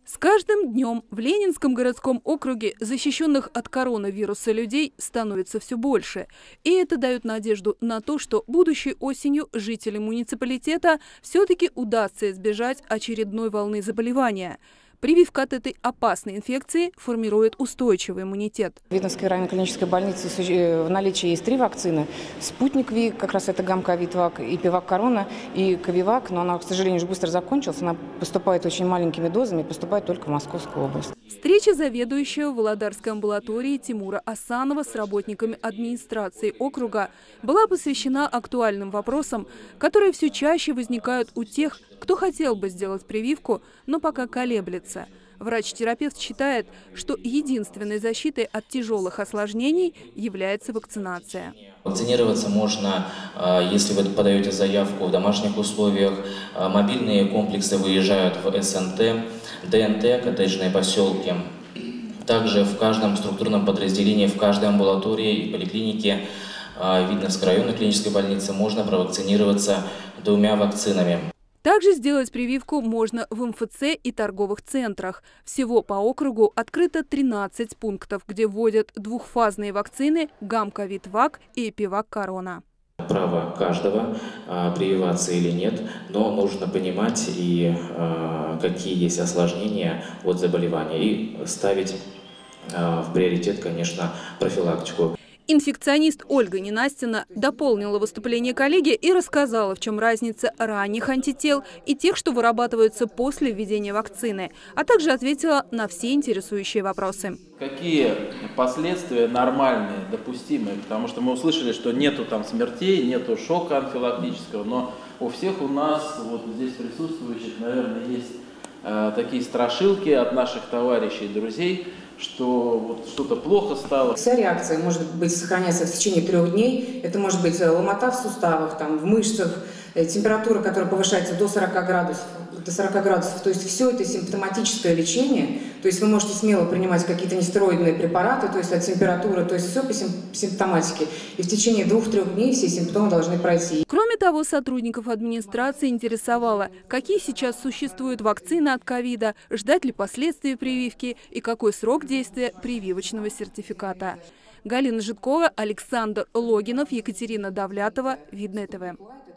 С каждым днем в Ленинском городском округе защищенных от коронавируса людей становится все больше. И это дает надежду на то, что будущей осенью жителям муниципалитета все-таки удастся избежать очередной волны заболевания. Прививка от этой опасной инфекции формирует устойчивый иммунитет. В Видновской районной клинической больнице в наличии есть 3 вакцины. Спутник Ви, как раз это гамковид-вак, и Пивак Корона, и Ковивак. Но она, к сожалению, уже быстро закончилась. Она поступает очень маленькими дозами, поступает только в Московскую область. Встреча заведующего Володарской амбулатории Тимура Асанова с работниками администрации округа была посвящена актуальным вопросам, которые все чаще возникают у тех, кто хотел бы сделать прививку, но пока колеблется. Врач-терапевт считает, что единственной защитой от тяжелых осложнений является вакцинация. Вакцинироваться можно, если вы подаете заявку в домашних условиях. Мобильные комплексы выезжают в СНТ, ДНТ, коттеджные поселки. Также в каждом структурном подразделении, в каждой амбулатории и поликлинике Видновской районной клинической больницы можно провакцинироваться 2 вакцинами. Также сделать прививку можно в МФЦ и торговых центрах. Всего по округу открыто 13 пунктов, где вводят двухфазные вакцины гамковид-вак и Пивак Корона. Право каждого прививаться или нет, но нужно понимать, и какие есть осложнения от заболевания, и ставить в приоритет, конечно, профилактику. Инфекционист Ольга Ненастина дополнила выступление коллеги и рассказала, в чем разница ранних антител и тех, что вырабатываются после введения вакцины, а также ответила на все интересующие вопросы. Какие последствия нормальные, допустимые? Потому что мы услышали, что нету там смертей, нету шока анфилактического, но у всех у нас, вот здесь присутствующих, наверное, есть такие страшилки от наших товарищей и друзей, что вот что-то плохо стало. Вся реакция может быть сохраняться в течение 3 дней. Это может быть ломота в суставах, там, в мышцах, температура, которая повышается до 40 градусов. То есть все это симптоматическое лечение. То есть вы можете смело принимать какие-то нестероидные препараты, то есть от температуры, то есть все по симптоматике. И в течение 2-3 дней все симптомы должны пройти. Кроме того, сотрудников администрации интересовало, какие сейчас существуют вакцины от ковида, ждать ли последствий прививки и какой срок действия прививочного сертификата. Галина Житкова, Александр Логинов, Екатерина Давлятова, Видное ТВ.